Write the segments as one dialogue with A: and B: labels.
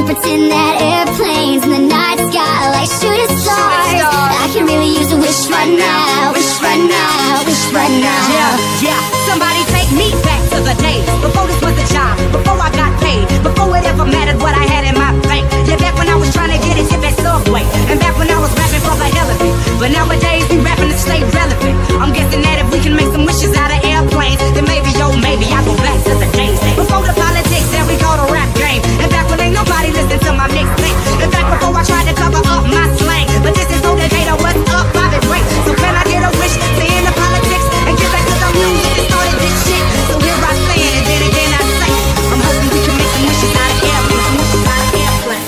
A: and pretend that airplanes in the night sky like shooting stars. I can really use a wish right now, wish right now, wish right now.
B: Yeah, somebody take me back to the days before this was a job, before I got paid, before it ever mattered what I had in my bank. Yeah, back when I was trying to get a tip at Subway, and back when I was rapping for the hell of it. But nowadays we rapping to stay relevant. I'm guessing that if we can make some wishes out of airplanes, then maybe, oh maybe I go back to the days before the politics that we call the rap game, and back when ain't nobody listened to my mixtape, and back before I tried to cover up my slang. But this is so Decatur, what's up, Bobby Drake? So can I get a wish to end the politics and get back to the music that started this shit? So here I stand, and then again I say, I'm hoping we can make some wishes out of airplanes, some wishes out of airplanes.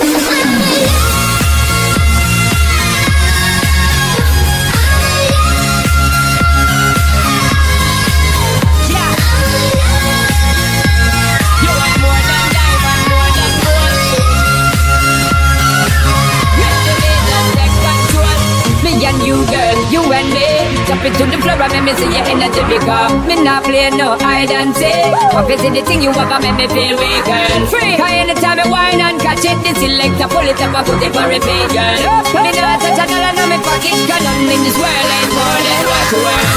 C: You girl, you and me, jump into the floor and make me see your energy because me not play no hide and seek. What is the thing you have make me feel weak, girl? Free, cause anytime I whine and catch it, the selector pull it up and put it for repeat, girl. Me not touch a dollar, no me pocket, cause nothing in this world ain't more than what's worth.